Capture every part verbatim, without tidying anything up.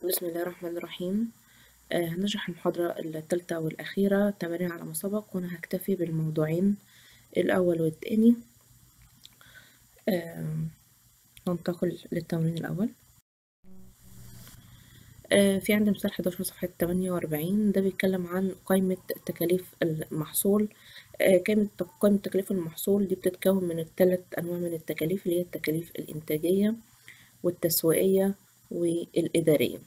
بسم الله الرحمن الرحيم. آه هنشرح المحاضرة الثالثة والأخيرة تمارين على ما سبق، وأنا هكتفي بالموضوعين الأول والتاني. آه ننتقل للتمرين الأول. آه في عندي مثال حداشر صفحة تمانية وأربعين، ده بيتكلم عن قائمة تكاليف المحصول. آه قائمة قائمة تكاليف المحصول دي بتتكون من الثلاث أنواع من التكاليف، اللي هي التكاليف الإنتاجية والتسويقية والإدارية.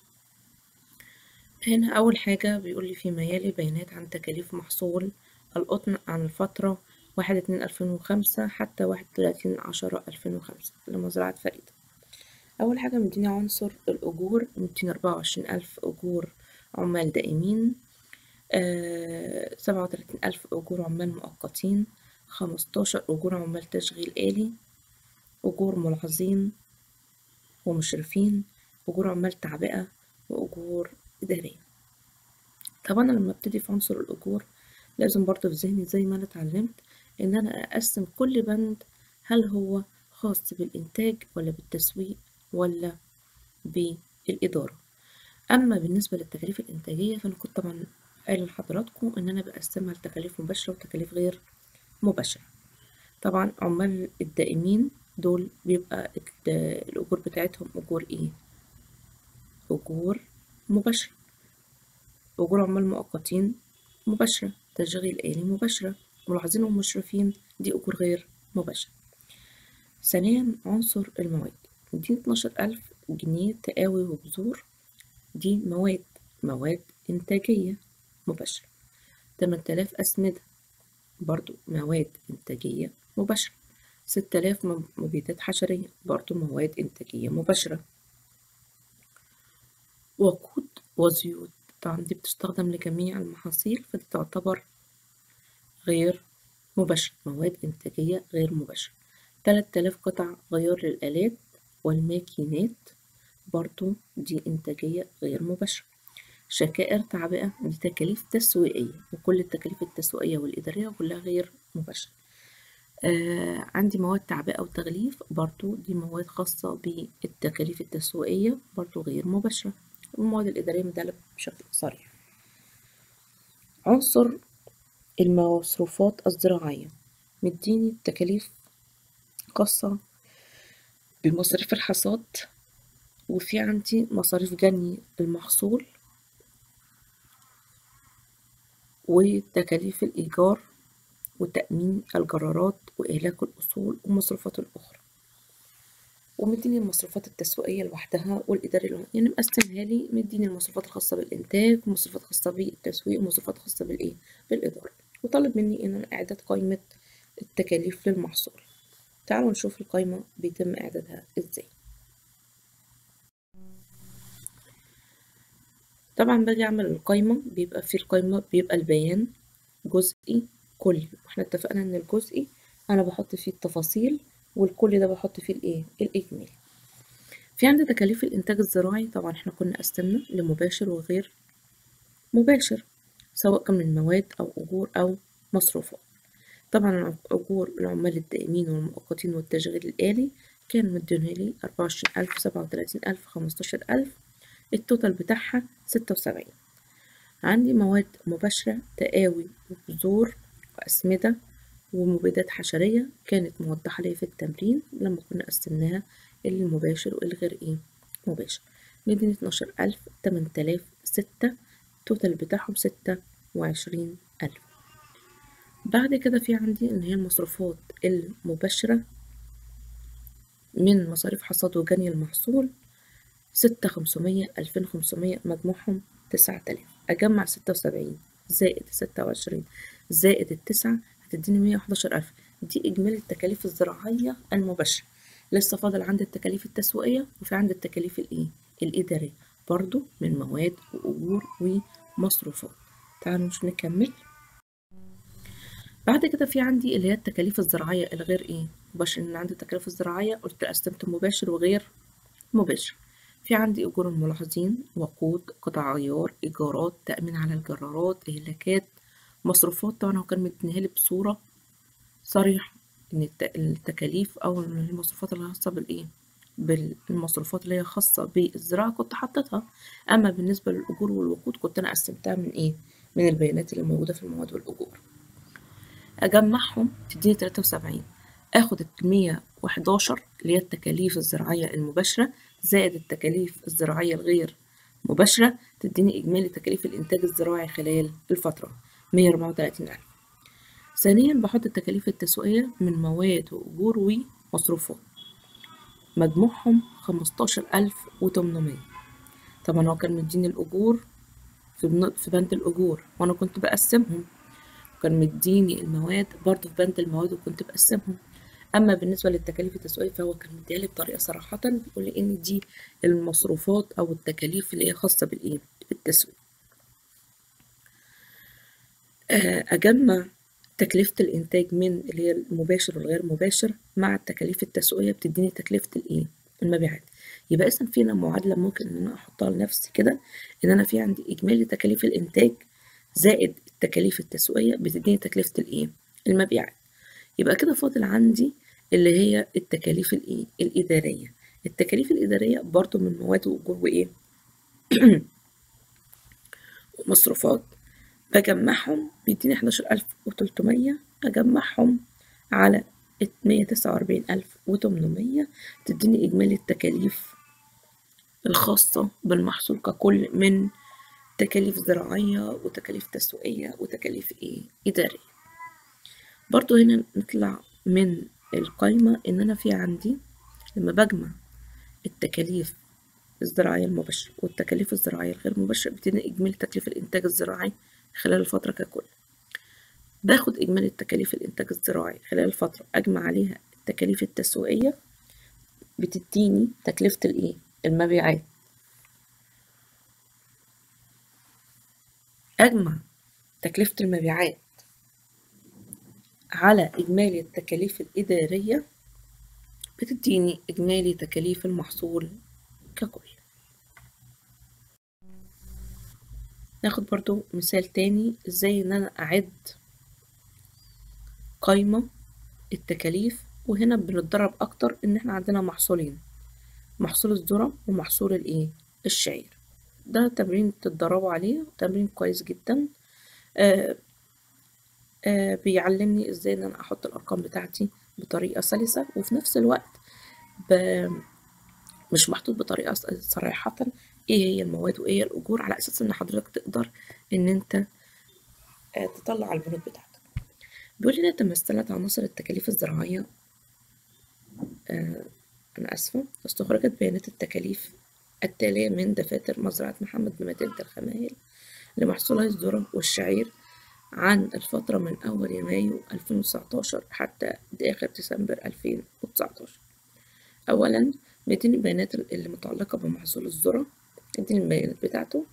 هنا أول حاجة بيقول لي فيما يلي بيانات عن تكاليف محصول القطن عن الفترة واحد اتنين ألفين وخمسة حتى واحد وتلاتين عشرة ألفين وخمسة لمزرعة فريدة. أول حاجة مديني عنصر الأجور، ميتين أربعة وعشرين ألف أجور عمال دائمين، آه سبعة وتلاتين ألف أجور عمال مؤقتين، خمستاشر أجور عمال تشغيل آلي، أجور ملاحظين ومشرفين، أجور عمال تعبئة، وأجور إدارية. طبعا أنا لما ابتدي في عنصر الأجور لازم برضه في ذهني زي ما أنا اتعلمت إن أنا أقسم كل بند، هل هو خاص بالإنتاج ولا بالتسويق ولا بالإدارة. أما بالنسبة للتكاليف الإنتاجية فأنا كنت طبعا قايلة لحضراتكم إن أنا بقسمها لتكاليف مباشرة وتكاليف غير مباشرة. طبعا عمال الدائمين دول بيبقى الأجور بتاعتهم أجور إيه؟ أجور مباشرة. أجور عمال مؤقتين مباشرة، تشغيل آلي مباشرة، ملاحظين ومشرفين دي أجور غير مباشرة. ثانيا عنصر المواد، دي اتناشر ألف جنيه تقاوي وبذور، دي مواد مواد إنتاجية مباشرة. تمن آلاف أسمدة برضو مواد إنتاجية مباشرة. ست آلاف مبيدات حشرية برضو مواد إنتاجية مباشرة. وقود وزيوت طبعا دي بتستخدم لجميع المحاصيل، فدي تعتبر غير مباشرة، مواد إنتاجية غير مباشرة. تلات آلاف قطع غيار للآلات والماكينات برضو دي إنتاجية غير مباشرة. شكائر تعبئة دي تكاليف تسويقية، وكل التكاليف التسويقية والإدارية كلها غير مباشرة. آه عندي مواد تعبئة وتغليف برضو دي مواد خاصة بالتكاليف التسويقية برضو غير مباشرة. والمواد الإدارية مدالة بشكل صريح. عنصر المصروفات الزراعية مديني تكاليف خاصة بمصاريف الحصاد، وفي عندي مصاريف جني المحصول، وتكاليف الإيجار وتأمين الجرارات وإهلاك الأصول ومصروفات الأخرى. ومديني المصروفات التسويقية لوحدها والإدارية لوحدها، يعني مقسمها لي، مديني المصروفات الخاصة بالإنتاج ومصروفات خاصة بالتسويق ومصروفات خاصة بالإيه بالإدارة، وطالب مني إن أنا إعداد قائمة التكاليف للمحصول. تعالوا نشوف القائمة بيتم إعدادها إزاي. طبعا باجي أعمل القائمة، بيبقى في القائمة بيبقى البيان جزئي كلي، واحنا اتفقنا إن الجزئي أنا بحط فيه التفاصيل، والكلي ده بحط فيه الإيه الإجمالي. في عندي تكاليف الإنتاج الزراعي، طبعا احنا كنا قسمنا لمباشر وغير مباشر، سواء كان من مواد أو أجور أو مصروفات. طبعا أجور العمال الدائمين والمؤقتين والتشغيل الآلي كان مدينهالي أربعة وعشرين ألف سبعة وتلاتين ألف خمستاشر ألف، التوتال بتاعها ستة وسبعين. عندي مواد مباشرة تقاوي وبذور وأسمدة ومبيدات حشرية كانت موضحة لي في التمرين لما كنا قسمناها اللي مباشر واللي غير ايه مباشر. مدينة اتناشر ألف تمن آلاف ستة، التوتال بتاعهم ستة وعشرين ألف. بعد كده في عندي إن هي المصروفات المباشرة من مصاريف حصاد وجني المحصول ستة خمسمية ألفين خمسمية، مجموعهم تسعة آلاف. أجمع ستة وسبعين زائد ستة وعشرين زائد التسعة هتديني مية وحداشر ألف، دي إجمالي التكاليف الزراعية المباشرة. لسه فاضل عندي التكاليف التسويقية، وفي عندي التكاليف الإيه الإدارية برضو من مواد وأجور ومصروفات. تعالوا مش نكمل. بعد كده في عندي اللي هي التكاليف الزراعية الغير إيه مباشر. إن عندي التكاليف الزراعية قلت قسمت مباشر وغير مباشر. في عندي أجور الملاحظين، وقود، قطع غيار، إيجارات، تأمين على الجرارات، إهلاكات، مصروفات. طبعا هو كان مدينهالي بصورة صريحة إن التكاليف أو المصروفات الخاصة بالإيه بالمصروفات اللي هي خاصة بالزراعة كنت حطيتها، أما بالنسبة للأجور والوقود كنت أنا قسمتها من إيه؟ من البيانات اللي موجودة في المواد والأجور. أجمعهم تديني تلاتة وسبعين، آخد المية وحداشر اللي هي التكاليف الزراعية المباشرة زائد التكاليف الزراعية الغير مباشرة تديني إجمالي تكاليف الإنتاج الزراعي خلال الفترة مية وأربعة وتلاتين ألف. ثانيا بحط التكاليف التسويقية من مواد وأجور ومصروفات، مجموعهم خمستاشر ألف وتمنمية. طبعا هو كان مديني الأجور في في بند الأجور وأنا كنت بقسمهم، وكان مديني المواد برضه في بند المواد وكنت بقسمهم. أما بالنسبة للتكاليف التسويقية فهو كان مديها بطريقة صراحة، بيقول لي إن دي المصروفات أو التكاليف اللي هي خاصة بالإيه؟ بالتسويق. أجمع تكلفة الإنتاج من اللي هي المباشر والغير مباشر مع التكاليف التسويقية بتديني تكلفة الإيه؟ المبيعات. يبقى إذا فينا معادلة ممكن إن أنا أحطها لنفسي كده، إن أنا في عندي إجمالي تكاليف الإنتاج زائد التكاليف التسويقية بتديني تكلفة الإيه؟ المبيعات. يبقى كده فاضل عندي اللي هي التكاليف الإيه؟ الإدارية. التكاليف الإدارية برضو من مواد وأجور وإيه؟ ومصروفات، بجمعهم بيديني حداشر ألف وتلتمية، أجمعهم على مية تسعة وأربعين ألف وتمنمية تديني إجمالي التكاليف الخاصة بالمحصول ككل من تكاليف زراعية وتكاليف تسويقية وتكاليف إيه؟ إدارية. برضو هنا نطلع من القايمة إن أنا في عندي لما بجمع التكاليف الزراعية المباشرة والتكاليف الزراعية الغير مباشرة بتديني إجمالي تكلفة الإنتاج الزراعي خلال الفترة ككل. باخد إجمالي التكاليف الإنتاج الزراعي خلال الفترة أجمع عليها التكاليف التسويقية بتديني تكلفة الإيه؟ المبيعات. أجمع تكلفة المبيعات على إجمالي التكاليف الإدارية بتديني إجمالي تكاليف المحصول ككل. ناخد برضو مثال تاني إزاي إن أنا أعد قايمة التكاليف، وهنا بنتدرب أكتر إن إحنا عندنا محصولين، محصول الذرة ومحصول الإيه؟ الشعير. ده تمرين تتدربوا عليه، تمرين كويس جدا. آه آه بيعلمني إزاي إن أنا أحط الأرقام بتاعتي بطريقة سلسة، وفي نفس الوقت مش محطوط بطريقة صريحة إيه هي المواد وإيه هي الأجور، على أساس إن حضرتك تقدر إن أنت آه تطلع البنود بتاعتك. بيقول لنا تمثلت عناصر التكاليف الزراعية، آه أنا آسفة، استخرجت بيانات التكاليف التالية من دفاتر مزرعة محمد بمدينة الخمايل لمحصولي الذرة والشعير عن الفترة من أول يناير ألفين وتسعتاشر حتى آخر ديسمبر ألفين وتسعتاشر. أولا مديني البيانات اللي متعلقة بمحصول الذرة، مديني البيانات بتاعته،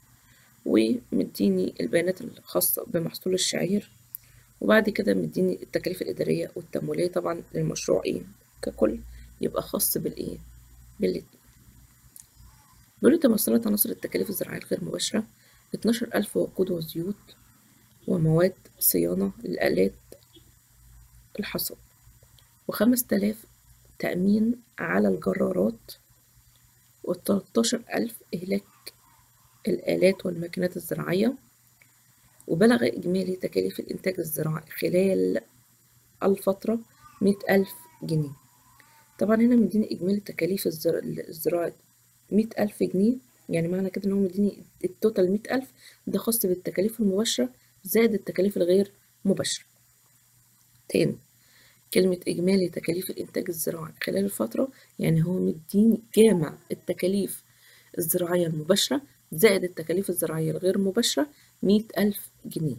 ومديني البيانات الخاصة بمحصول الشعير، وبعد كده مديني التكاليف الإدارية والتمويلية طبعا للمشروع إيه ككل، يبقى خاص بالإيه؟ بالاتنين. بيقول تمثلت عناصر التكاليف الزراعية الغير مباشرة اتناشر ألف وقود وزيوت ومواد صيانة للآلات الحصاد، وخمس تلاف تأمين على الجرارات، وتلاتاشر ألف إهلاك الآلات والماكينات الزراعية. وبلغ إجمالي تكاليف الإنتاج الزراعي خلال الفترة مية ألف جنيه. طبعا هنا مديني إجمالي تكاليف الزراعة مية ألف جنيه، يعني معنى كده إن هو مديني التوتال مية ألف، ده خاص بالتكاليف المباشرة زائد التكاليف الغير مباشرة. تاني كلمة إجمالي تكاليف الإنتاج الزراعي خلال الفترة، يعني هو مديني جامع التكاليف الزراعية المباشرة زائد التكاليف الزراعية الغير مباشرة مية ألف جنيه.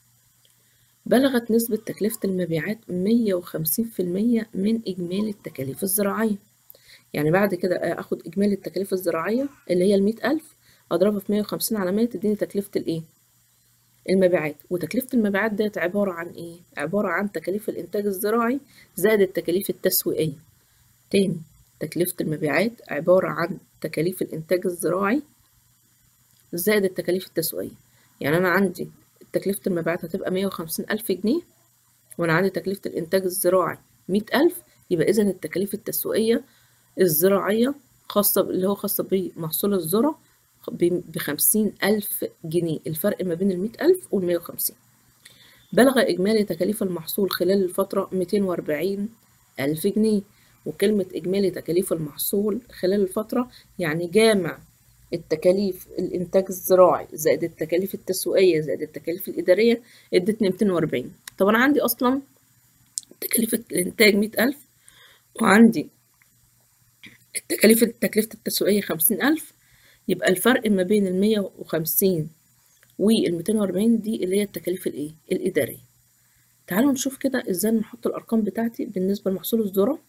بلغت نسبة تكلفة المبيعات مية وخمسين في المية من إجمالي التكاليف الزراعية. يعني بعد كده آخد إجمالي التكاليف الزراعية اللي هي المية ألف أضربها في مية وخمسين على مية تديني تكلفة الإيه؟ المبيعات. وتكلفة المبيعات ديت عبارة عن إيه؟ عبارة عن تكاليف الإنتاج الزراعي زائد التكاليف التسويقية. تاني تكلفة المبيعات عبارة عن تكاليف الإنتاج الزراعي زائد التكاليف التسويقية. يعني أنا عندي تكلفة المبيعات هتبقى مية وخمسين ألف جنيه، وأنا عندي تكلفة الإنتاج الزراعي مية ألف، يبقى إذا التكاليف التسويقية الزراعية خاصة اللي هو خاصة بمحصول الذرة بخمسين ألف جنيه، الفرق ما بين المية ألف والمية وخمسين. بلغ إجمالي تكاليف المحصول خلال الفترة ميتين وأربعين ألف جنيه. وكلمة إجمالي تكاليف المحصول خلال الفترة يعني جامع التكاليف الإنتاج الزراعي زائد التكاليف التسويقية زائد التكاليف الإدارية ادتني ميتين وأربعين. طب أنا عندي أصلا تكاليف الإنتاج مية ألف وعندي التكاليف تكلفة التسويقية خمسين ألف، يبقى الفرق ما بين المية وخمسين والميتين وأربعين دي اللي هي التكاليف الإيه؟ الإدارية. تعالوا نشوف كده إزاي نحط الأرقام بتاعتي بالنسبة لمحصول الذرة.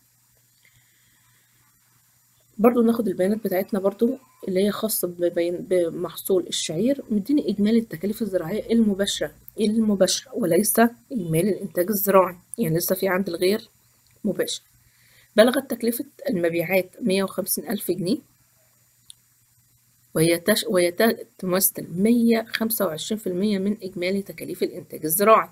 برضو ناخد البيانات بتاعتنا برضو اللي هي خاصة بمحصول الشعير. مديني إجمالي التكاليف الزراعية المباشرة المباشرة وليس إجمالي الإنتاج الزراعي، يعني لسه في عند الغير مباشر. بلغت تكلفة المبيعات مية وخمسين ألف جنيه، وهي تش... وهي تمثل مية وخمسة وعشرين في المية من إجمالي تكاليف الإنتاج الزراعي.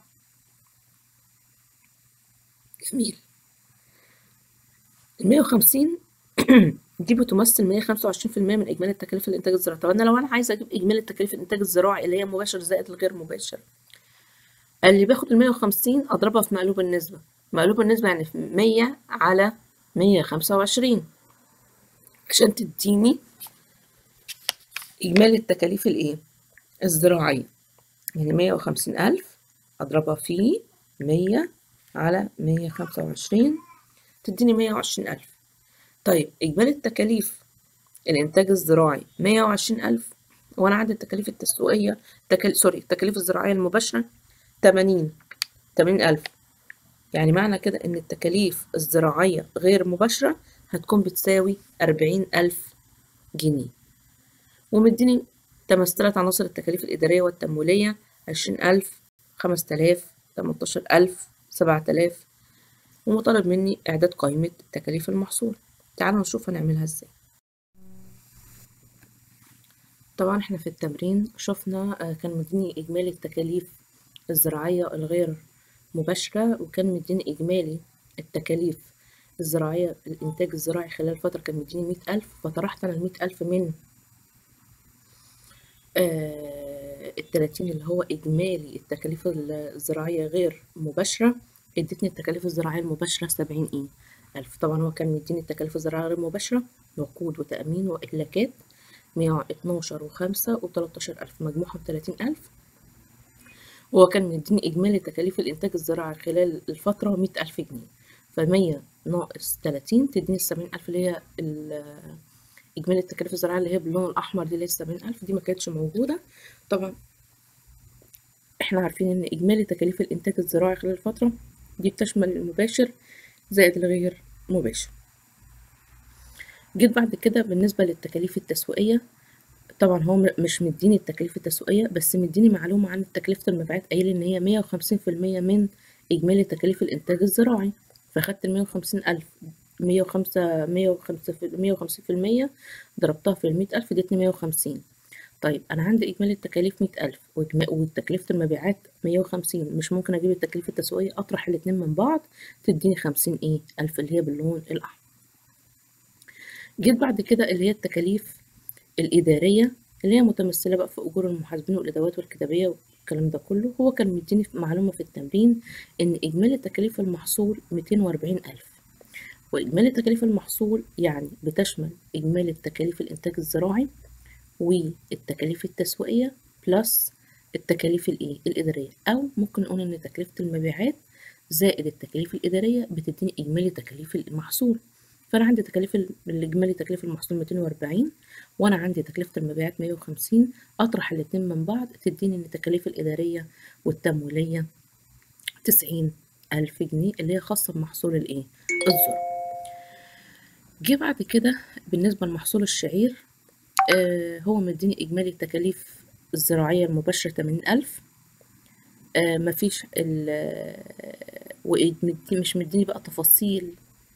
جميل. المية وخمسين دي بتمثل مية وخمسة وعشرين في المية من إجمالي تكاليف الإنتاج الزراعي. طب أنا لو أنا عايزة أجيب إجمالي تكاليف الإنتاج الزراعي اللي هي مباشر زائد الغير مباشر، اللي باخد المية وخمسين أضربها في مقلوب النسبة. مقلوب النسبة يعني في مية على مية وخمسة وعشرين عشان تديني إجمالي التكاليف الإيه؟ الزراعية. يعني مية وخمسين ألف أضربها في مية على مية وخمسة وعشرين تديني مية وعشرين ألف. طيب إجمالي التكاليف الإنتاج الزراعي مية وعشرين ألف، وأنا عندي التكاليف التسويقية تكال... سوري التكاليف الزراعية المباشرة تمانين تمانين ألف. يعني معنى كده إن التكاليف الزراعية غير مباشرة هتكون بتساوي أربعين ألف جنيه. ومديني تمثلت عناصر التكاليف الإدارية والتمويلية عشرين ألف خمسة آلاف تمنتاشر ألف سبعة آلاف، ومطالب مني إعداد قائمة تكاليف المحصول. تعالوا نشوف هنعملها إزاي. طبعا احنا في التمرين شفنا كان مديني إجمالي التكاليف الزراعية الغير مباشرة، وكان مديني إجمالي التكاليف الزراعية الإنتاج الزراعي خلال الفترة كان مديني مية ألف، فطرحت أنا المية ألف من آه التلاتين اللي هو إجمالي التكاليف الزراعية غير مباشرة، ادتني التكاليف الزراعية المباشرة سبعين إيه ألف. طبعا هو كان مديني التكاليف الزراعية غير مباشرة وقود وتأمين وإهلاكات مية واتناشر وخمسة وتلاتاشر ألف مجموعهم تلاتين ألف. وهو كان مديني إجمالي تكاليف الإنتاج الزراعي خلال الفترة مية ألف جنيه، فمية ناقص تلاتين تديني السبعين ألف اللي هي إجمالي التكاليف الزراعية اللي هي باللون الأحمر دي اللي هي السبعين ألف دي ما كانتش موجودة. طبعا احنا عارفين إن إجمالي تكاليف الإنتاج الزراعي خلال الفترة دي بتشمل المباشر زائد الغير مباشر. جيت بعد كده بالنسبة للتكاليف التسويقية، طبعا هو مش مديني التكاليف التسويقية بس مديني معلومة عن تكلفة المبيعات، قايل إن هي مية وخمسين في المية من إجمالي تكاليف الإنتاج الزراعي، فأخدت المية وخمسين ألف مية وخمسة مية وخمسة مية وخمسين في المية ضربتها في المية ألف ادتني مية وخمسين. طيب أنا عندي إجمالي التكاليف مية ألف وتكلفة المبيعات مية وخمسين، مش ممكن أجيب التكلفة التسويقية أطرح الاتنين من بعض تديني خمسين إيه ألف اللي هي باللون الأحمر. جيت بعد كده اللي هي التكاليف الإدارية اللي هي متمثلة بقى في أجور المحاسبين والأدوات والكتابية والكلام ده كله. هو كان مديني معلومة في التمرين إن إجمالي تكاليف المحصول ميتين وأربعين ألف، وإجمالي تكاليف المحصول يعني بتشمل إجمالي التكاليف الإنتاج الزراعي والتكاليف التسويقية بلس التكاليف الإيه الإدارية، أو ممكن نقول إن تكلفة المبيعات زائد التكاليف الإدارية بتديني إجمالي تكاليف المحصول. فأنا عندي تكاليف الإجمالي تكلفة المحصول ميتين وأربعين وأنا عندي تكلفة المبيعات مية وخمسين، أطرح الاتنين من بعض تديني إن التكاليف الإدارية والتمويلية تسعين ألف جنيه اللي هي خاصة بمحصول الإيه الذرة. جه بعد كده بالنسبة لمحصول الشعير، آه هو مديني إجمالي التكاليف الزراعية المباشرة تمانين ألف، آه مفيش ومش مديني بقى تفاصيل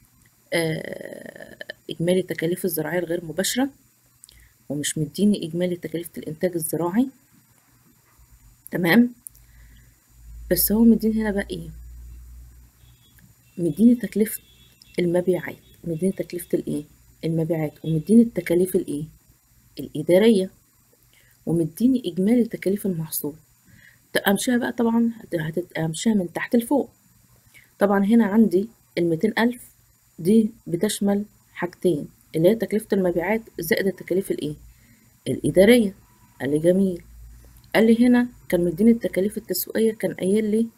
آه إجمالي التكاليف الزراعية الغير مباشرة، ومش مديني إجمالي تكاليف الإنتاج الزراعي. تمام، بس هو مديني هنا بقى إيه، مديني تكلفة المبيعات، مديني تكلفة الإيه المبيعات ومديني التكاليف الايه الإدارية، ومديني إجمالي تكاليف المحصول. أمشيها بقى طبعا هتمشيها من تحت لفوق. طبعا هنا عندي الميتين ألف دي بتشمل حاجتين، اللي هي تكلفة المبيعات زائد التكاليف الايه الإدارية. قال لي جميل. قال لي هنا كان مديني التكاليف التسويقية، كان قايل لي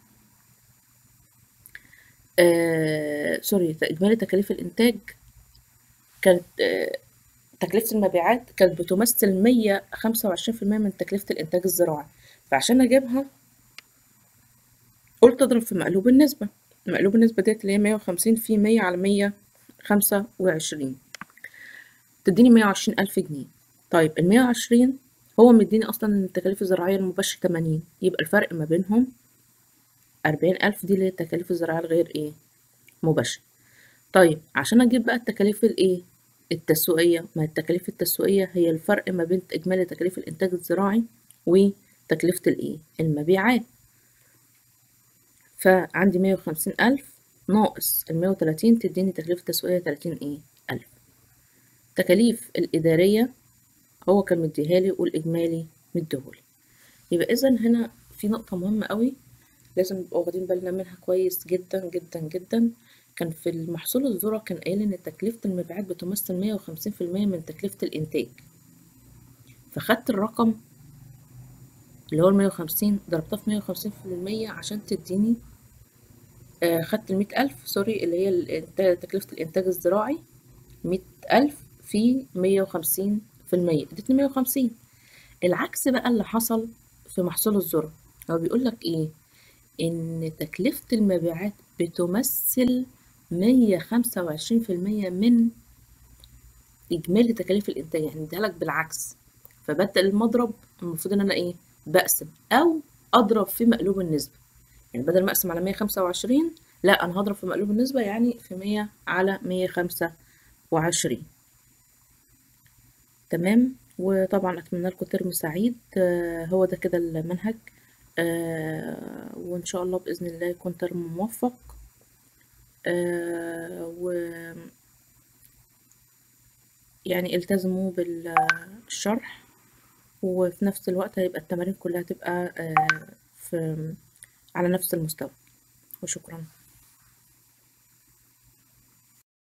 آه سوري إجمالي تكاليف الإنتاج كانت آه تكلفة المبيعات كانت بتمثل مية خمسة وعشرين في المية من تكلفة الإنتاج الزراعي. فعشان أجيبها قلت أضرب في مقلوب النسبة. مقلوب النسبة ديت اللي هي مية وخمسين في مية على مية خمسة وعشرين تديني مية وعشرين ألف جنيه. طيب المية وعشرين هو مديني أصلا التكاليف الزراعية المباشرة تمانين، يبقى الفرق ما بينهم أربعين ألف، دي اللي هي التكاليف الزراعية الغير إيه مباشرة. طيب عشان أجيب بقى التكاليف الإيه التسويقية، ما التكاليف التسويقية هي الفرق ما بين إجمالي تكاليف الإنتاج الزراعي وتكلفة الإيه المبيعات. فعندي مية وخمسين ألف ناقص المية وتلاتين تديني تكلفة تسويقية تلاتين إيه ألف. تكاليف الإدارية هو كان مديهالي والإجمالي مديهولي. يبقى إذا هنا في نقطة مهمة قوي لازم نبقى واخدين بالنا منها كويس جدا جدا جدا. كان في المحصول الذرة كان قايل إن تكلفة المبيعات بتمثل مية وخمسين في المية من تكلفة الإنتاج، فخدت الرقم اللي هو المية وخمسين ضربتها في مية وخمسين في المية عشان تديني آه خدت المية ألف سوري اللي هي الإنتاج تكلفة الإنتاج الزراعي مية ألف في مية وخمسين في المية ادتني مية وخمسين. العكس بقى اللي حصل في محصول الذرة، هو بيقول لك إيه؟ إن تكلفة المبيعات بتمثل مية خمسة وعشرين في المية من إجمالي تكاليف الإنتاج، يعني اديها لك بالعكس. فبدل المضرب المفروض إن أنا إيه بقسم أو أضرب في مقلوب النسبة. يعني بدل ما أقسم على مية خمسة وعشرين لا أنا هضرب في مقلوب النسبة، يعني في مية على مية خمسة وعشرين. تمام. وطبعا أتمنى لكم ترم سعيد. آه هو ده كده المنهج. آه وإن شاء الله بإذن الله يكون ترم موفق. آه و يعني التزموا بالشرح، وفي نفس الوقت هيبقى التمارين كلها تبقى آه في على نفس المستوى. وشكرا.